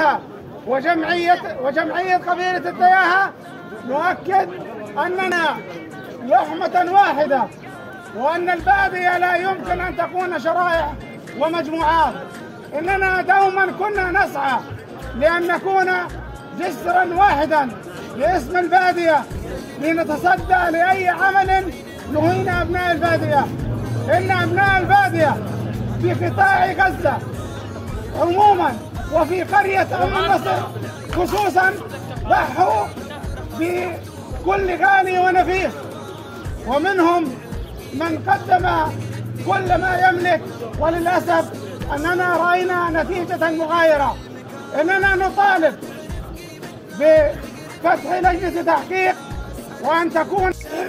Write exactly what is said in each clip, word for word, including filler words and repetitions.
وجمعية وجمعية قبيلة التياهة نؤكد أننا لحمة واحدة، وأن البادية لا يمكن أن تكون شرائح ومجموعات. إننا دوما كنا نسعى لأن نكون جسرا واحدا لاسم البادية، لنتصدى لأي عمل يهين أبناء البادية. إن أبناء البادية في قطاع غزة عموما وفي قرية أم النصر خصوصا ضحوا بكل غالي ونفيس، ومنهم من قدم كل ما يملك، وللأسف أننا رأينا نتيجة مغايرة. إننا نطالب بفتح لجنة تحقيق وأن تكون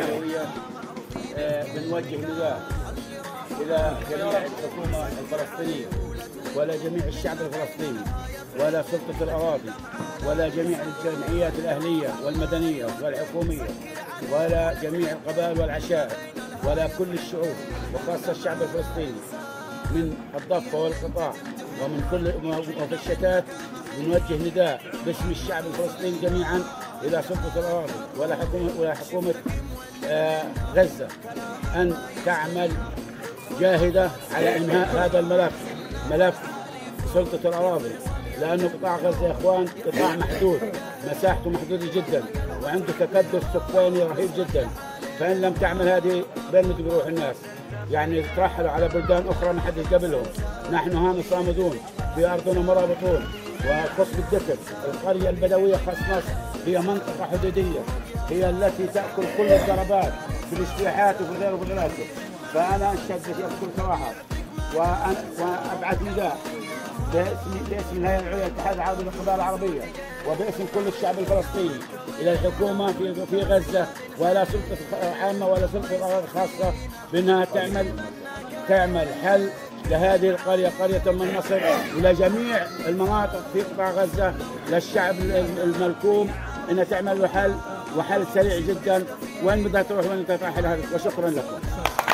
بنوجه نداء إلى جميع الحكومة الفلسطينية ولا جميع الشعب الفلسطيني ولا سلطة الأراضي ولا جميع الجمعيات الأهلية والمدنية والحكومية ولا جميع القبائل والعشائر ولا كل الشعوب وخاصة الشعب الفلسطيني من الضفة والقطاع ومن كل وفي الشتات. بنوجه نداء باسم الشعب الفلسطيني جميعا إلى سلطة الأراضي ولا حكومة ولا حكومة آه غزة أن تعمل جاهدة على إنهاء هذا الملف، ملف سلطة الأراضي، لأنه قطاع غزة يا إخوان قطاع محدود، مساحته محدودة جدا وعنده تكدس سكاني رهيب جدا. فإن لم تعمل هذه بين بيروح الناس، يعني يترحلوا على بلدان أخرى ما حدش قبلهم. نحن هنا صامدون في أرضنا مرابطون. وقصب الدكر القرية البدوية خاص مصر هي منطقة حدودية، هي التي تأكل كل الضربات في الاجتياحات وفي غيره وفي غيره. فأنا أشهد بكل صراحة وأبعث نداء باسم باسم الهيئة العليا للاتحاد العربي للقبائل العربية وباسم كل الشعب الفلسطيني إلى الحكومة في في غزة ولا سلطة عامة ولا سلطة أراضي خاصة بأنها تعمل تعمل حل لهذه القرية قرية أم النصر ولجميع المناطق في قطاع غزة، للشعب الملكوم أنها تعمل له حل وحل سريع جدا. وين بدها تروح وين بدها ترحل. وشكرا لكم.